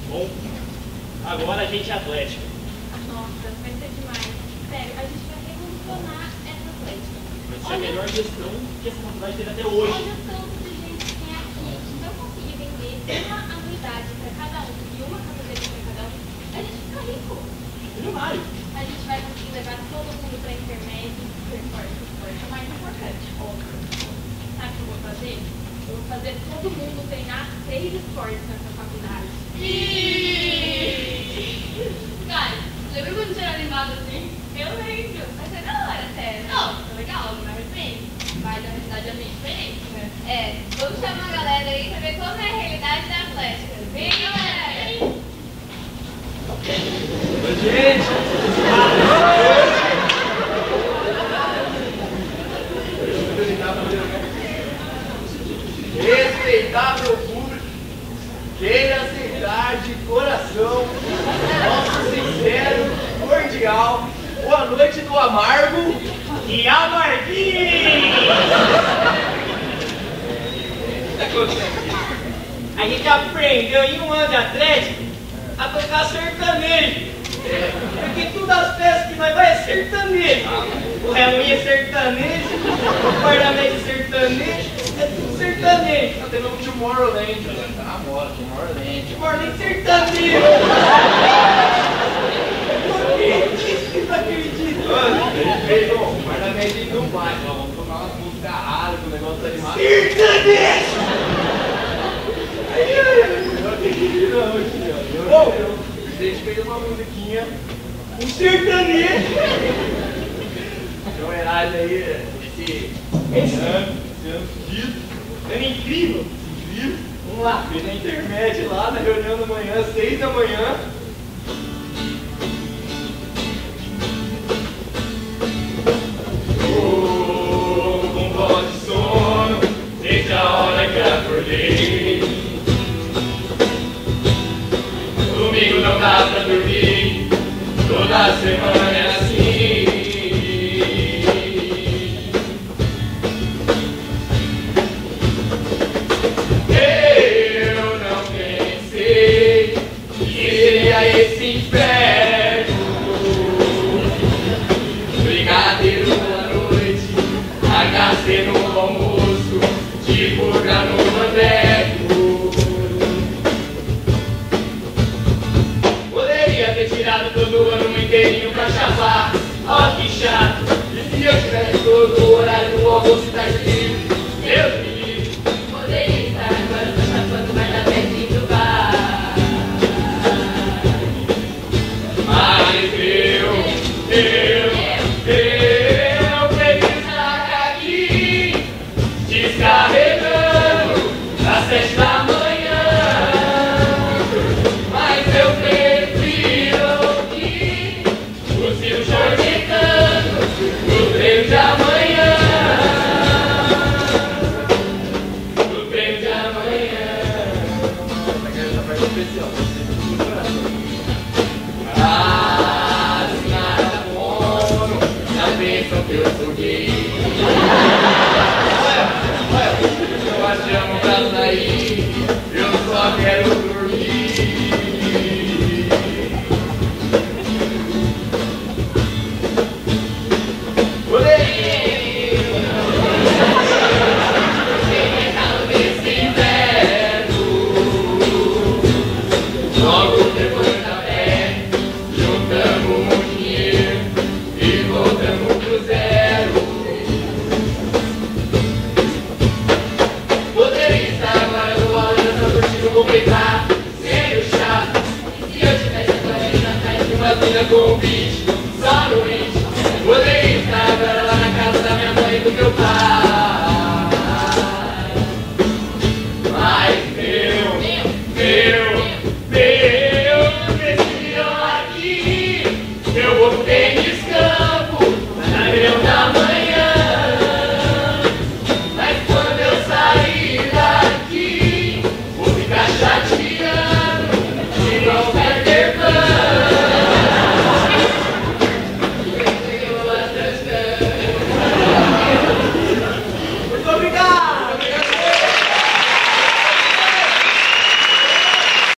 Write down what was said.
Bom, agora a gente é Atlético. Nossa, vai ser demais. Sério, a gente vai revolucionar essa Atlética. Vai ser a melhor gestão que essa faculdade teve até hoje. Olha o tanto de gente que tem aqui. Se eu conseguir vender uma anuidade para cada um e uma camiseta para cada um, a gente fica rico. Milionário. A gente vai conseguir levar todo mundo para a internet, reforço. O mais importante, óbvio. Sabe o que eu vou fazer? Eu vou fazer todo mundo treinar 3 esportes nessa faculdade. Cara, lembra quando você era animado assim? Eu lembro. Vai ser da hora, sério. Não, tá legal, não vai bem. Mas a realidade é bem diferente, né? É, vamos chamar a galera aí pra ver como é a realidade da Atlética. Vem, galera! Oi, gente! Respeitável público, queira aceitar de coração nosso sincero, cordial, boa noite do amargo E amarguinho! A gente aprendeu em um ano de Atlético a tocar sertanejo. Porque todas as peças que nós vai é sertanejo. O relinho é sertanejo, o guarda-meio é sertanejo, é tudo sertanejo. Até mesmo Tomorrowland, tá? Mora, Tomorrowland. Morning sertanejo. Não acredito. Mano, ele fez um guarda-meio em Dubai, ó, vamos tocar umas músicas árabes, o negócio tá animado. Sertanejo! Eu acredito não, filho. A gente fez uma musiquinha, Um sertanejo! em homenagem aí, esse ano seguido. É incrível! Incrível. Vamos lá, fez a intermédio lá na reunião da manhã, 6 da manhã. Com voz de sono, desde a hora que acordei. Domingo não dá pra dormir, toda semana é assim. Eu não pensei que seria esse inferno. Brigadeiro na noite, HC no almoço, divulga no bandeco. Poderia ter tirado todo o ano inteirinho pra chapar, ó que chato. E se eu tivesse todo o horário do almoço e tarde livre, Deus me livre. Poderia estar agora só chapando mais da pertinho do bar. Mas eu prefiro estar aqui, descarregando às 7 da manhã. Mas eu prefiro ouvir o seu choricando no treino de amanhã. No treino de amanhã. Essa parte é especial, você coração. Ah, se nada bom, já pensam que eu sou gay. Eu a chamo pra sair, eu só quero dormir. Logo depois da fé, juntamos um dinheiro e voltamos pro zero. Poderia estar agora no balanço curtindo completar, sendo chato. E se eu tivesse a tua vida atrás de uma vida com